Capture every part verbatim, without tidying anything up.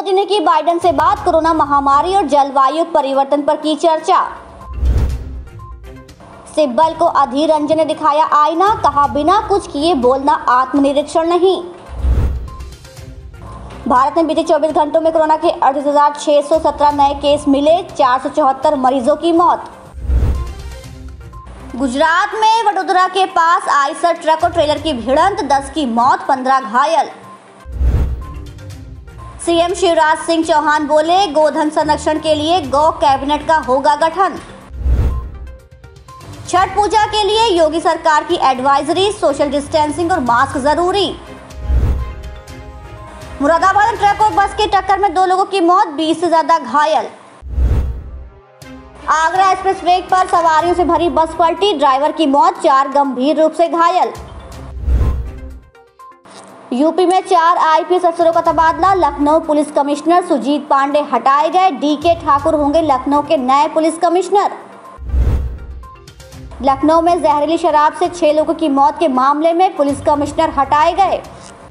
मोदी ने की बाइडेन से बात, कोरोना महामारी और जलवायु परिवर्तन पर की चर्चा। सिब्बल को अधीर रंजन ने दिखाया आईना, कहा बिना कुछ किए बोलना आत्मनिरीक्षण नहीं। भारत में बीते चौबीस घंटों में कोरोना के अड़तीस हजार छह सौ सत्रह नए केस मिले, चार सौ चौहत्तर मरीजों की मौत। गुजरात में वडोदरा के पास आइसर ट्रक और ट्रेलर की भिड़ंत, दस की मौत, पंद्रह घायल। सीएम शिवराज सिंह चौहान बोले, गोधन संरक्षण के लिए गौ कैबिनेट का होगा गठन। छठ पूजा के लिए योगी सरकार की एडवाइजरी, सोशल डिस्टेंसिंग और मास्क जरूरी। मुरादाबाद में ट्रक और बस की टक्कर में दो लोगों की मौत, बीस से ज्यादा घायल। आगरा एक्सप्रेस वे पर सवारियों से भरी बस पलटी, ड्राइवर की मौत, चार गंभीर रूप से घायल। यूपी में चार आईपीएस अफसरों का तबादला, लखनऊ पुलिस कमिश्नर सुजीत पांडे हटाए गए, डीके ठाकुर होंगे लखनऊ के नए पुलिस कमिश्नर। लखनऊ में जहरीली शराब से छह लोगों की मौत के मामले में पुलिस कमिश्नर हटाए गए।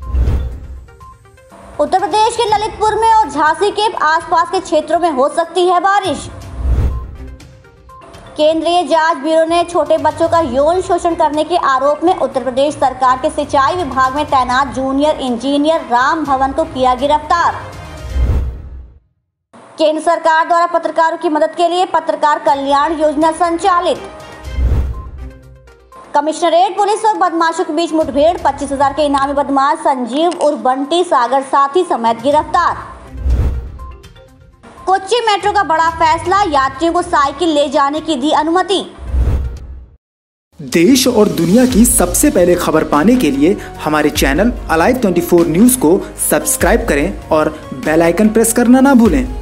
उत्तर प्रदेश के ललितपुर में और झांसी के आसपास के क्षेत्रों में हो सकती है बारिश। केंद्रीय जांच ब्यूरो ने छोटे बच्चों का यौन शोषण करने के आरोप में उत्तर प्रदेश सरकार के सिंचाई विभाग में तैनात जूनियर इंजीनियर राम भवन को किया गिरफ्तार। केंद्र सरकार द्वारा पत्रकारों की मदद के लिए पत्रकार कल्याण योजना संचालित। कमिश्नरेट पुलिस और बदमाशों के बीच मुठभेड़, पच्चीस हजार के इनामी बदमाश संजीव उर्फ बंटी सागर साथी समेत गिरफ्तार। कोच्चि मेट्रो का बड़ा फैसला, यात्रियों को साइकिल ले जाने की दी अनुमति। देश और दुनिया की सबसे पहले खबर पाने के लिए हमारे चैनल अलाइव चौबीस न्यूज को सब्सक्राइब करें और बेल आइकन प्रेस करना ना भूलें।